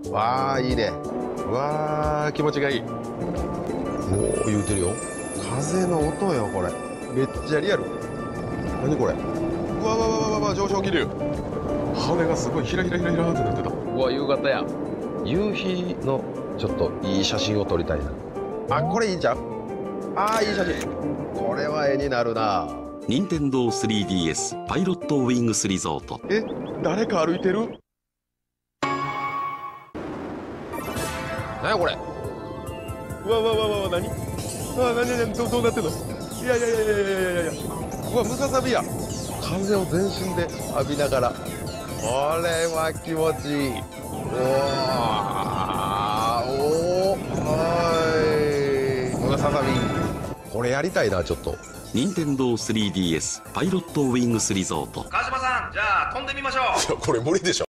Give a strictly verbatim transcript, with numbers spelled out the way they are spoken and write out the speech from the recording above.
わあいいね。うわあ気持ちがいい。おお言うてるよ。風の音よこれ。めっちゃリアル。何これ。うわわわわわわ上昇気流。羽がすごいヒラヒラヒラヒラってなってた。うわ夕方や。夕日のちょっといい写真を撮りたいな。あこれいいんちゃう。あーいい写真。これは絵になるな。 任天堂 スリーディーエス パイロットウィングスリゾート。 え誰か歩いてる。何やこれ。うわうわうわうわ何。うわ何何どうどうなってんの。いやいやいやいやいやいやいや。うわムササビや。風を全身で浴びながら。これは気持ちいい。おおおーいムササビ。これやりたいなちょっと。 任天堂 スリーディーエス パイロットウィングスリゾート。 川島さんじゃあ飛んでみましょう。 これ無理でしょ。